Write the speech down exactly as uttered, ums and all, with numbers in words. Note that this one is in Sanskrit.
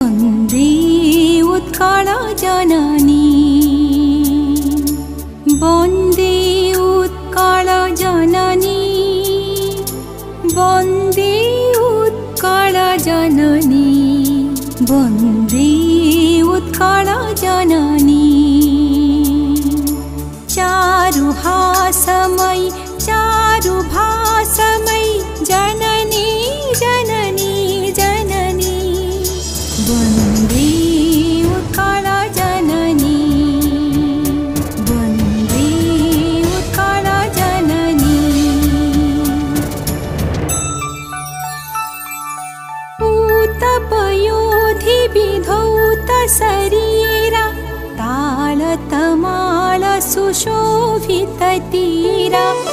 वन्दे उत्कलजननी वन्दे उत्कलजननी वन्दे उत्कलजननी वन्दे उत्कलजननी चारुहासमयी चारुभासमयी जननी जननी जननी वन्दे उत्कलजननी वन्दे उत्कलजननी पूतपयोधिविधौत शरीरा तालतमाल सुशोभिततीरा।